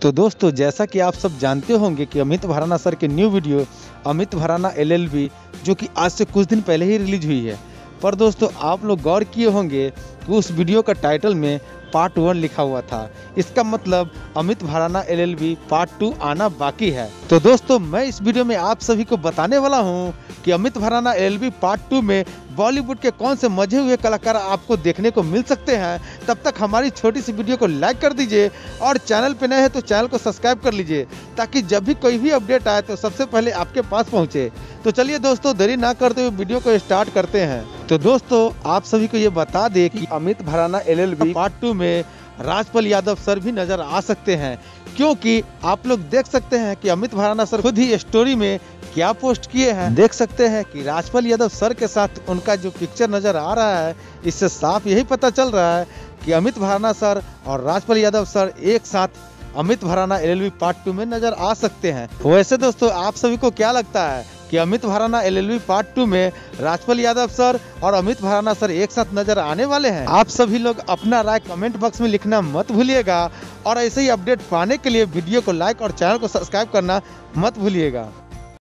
तो दोस्तों, जैसा कि आप सब जानते होंगे कि अमित भराना सर की new video Amit Bharana LLB जो कि आज से कुछ दिन पहले ही रिलीज हुई है। पर दोस्तों, आप लोग गौर किए होंगे कि उस वीडियो का टाइटल में पार्ट 1 लिखा हुआ था। इसका मतलब अमित भराना एलएलबी पार्ट 2 आना बाकी है। तो दोस्तों, मैं इस वीडियो में आप सभी को बताने वाला हूं कि अमित भराना एलएलबी पार्ट 2 में बॉलीवुड के कौन से मजे हुए कलाकार आपको देखने को मिल सकते हैं। तब तक हमारी छोटी सी वीडियो को लाइक कर दीजिए और चैनल पे नए हैं तो चैनल को सब्सक्राइब कर लीजिए, ताकि जब भी कोई भी अपडेट आए तो सबसे पहले आपके पास पहुंचे। तो चलिए दोस्तों, देरी ना करते हुए वीडियो को स्टार्ट करते हैं। तो दोस्तों, आप सभी को ये बता दें कि अमित भराना एलएलबी पार्ट 2 में राजपाल यादव सर भी नजर आ सकते हैं, क्योंकि आप लोग देख सकते हैं कि अमित भराना सर खुद ही स्टोरी में क्या पोस्ट किए हैं। देख सकते हैं कि राजपाल यादव सर के साथ उनका जो पिक्चर नजर आ रहा है, इससे साफ यही पता चल रहा है कि अमित भराना सर और राजपाल यादव सर एक साथ अमित भराना एलएलबी पार्ट 2 में नजर आ सकते हैं। वैसे दोस्तों, आप सभी को क्या लगता है कि अमित भराना एलएलबी पार्ट 2 में राजपाल यादव सर और अमित भराना सर एक साथ नजर आने वाले हैं? आप सभी लोग अपना राय कमेंट बॉक्स में लिखना मत भूलिएगा और ऐसे ही अपडेट पाने के लिए वीडियो को लाइक और चैनल को सब्सक्राइब करना मत भूलिएगा।